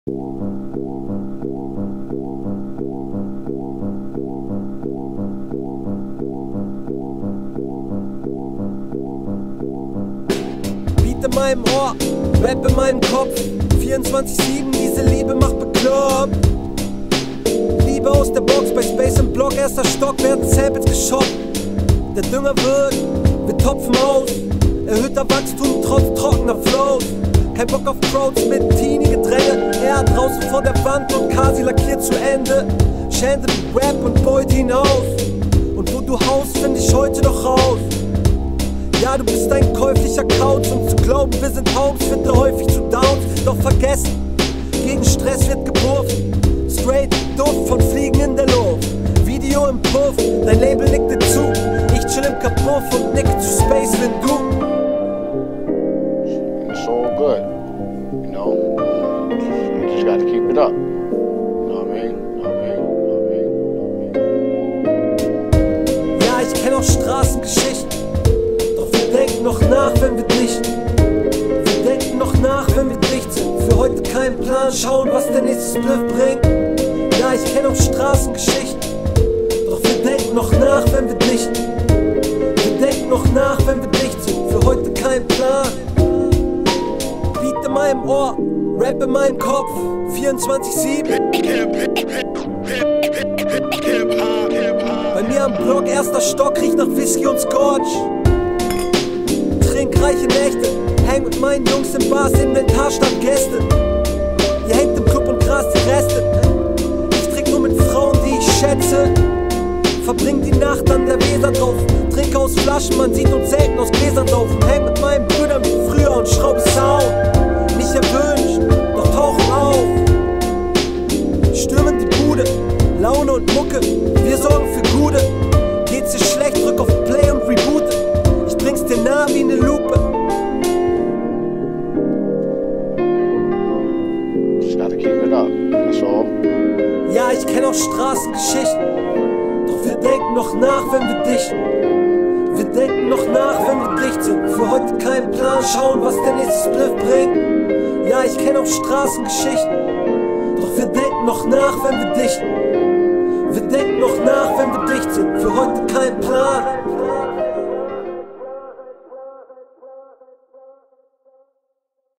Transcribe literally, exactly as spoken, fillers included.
Beat in meinem Ohr, Rap in meinem Kopf, vierundzwanzig sieben, diese Liebe macht bekloppt. Liebe aus der Box, bei Space im Block, erster Stock, werden Samples geshoppt. Der Dünger wird, wir topfen aus, erhöhter Wachstum trotz trockener Flows. Kein Bock auf Crowds mit Teenie-Gedränge, er draußen vor der Wand und Kasi lackiert zu Ende. Schände wie Rap und Beut hinaus, und wo du haust, find ich heute noch raus. Ja, du bist ein käuflicher Couch, und zu glauben, wir sind Homes, führt dir häufig zu Downs. Doch vergessen, gegen Stress wird gebufft, straight Duft von Fliegen in der Luft. Video im Puff, dein Label nickt dir zu, ich chill im Kapuff und nick zu Space, wenn du. It's all good, you know, you just gotta keep it up, you know what I mean, you know what I mean, you know what I mean. Ja, ich kenn auch Straßengeschichten, doch wir denken noch nach, wenn wir dichten. Wir denken noch nach, wenn wir dicht sind, für heute keinen Plan, schauen, was der nächste Spliff bringt. Ja, ich kenn auch Straßengeschichten, doch wir denken noch nach, wenn wir dichten. Wir denken noch nach, wenn wir dicht sind, für heute keinen Plan. Beat in meinem Ohr, Rap in meinem Kopf, vierundzwanzig sieben. Bei mir am Block, erster Stock, riecht nach Whisky und Scotch. Trink reiche Nächte, häng mit meinen Jungs im Bars, Inventar statt Gäste. Ihr hängt im Club und grast die Reste. Ich trink nur mit Frauen, die ich schätze. Verbring die Nacht an der Weser drauf. Trink aus Flaschen, man sieht uns selten aus Gläsern laufen. Häng mit meinen Brüdern wie früher und schraube Sound. Nicht erwünscht, doch tauchen auf. Stürmen die Bude, Laune und Mucke, wir sorgen für Gute. Geht's dir schlecht, drück auf Play und reboote. Ich bring's dir nah wie ne Lupe. Just gotta keep it up, that's all. Ja, ich kenn auch Straßengeschichten, doch wir denken noch nach, wenn wir dichten. Wir denken noch nach, wenn wir dicht sind, für heute keinen Plan, schauen, was der nächste Spliff bringt. Ja, ich kenn auch Straßengeschichten, doch wir denken noch nach, wenn wir dichten. Wir denken noch nach, wenn wir dicht sind, für heute keinen Plan.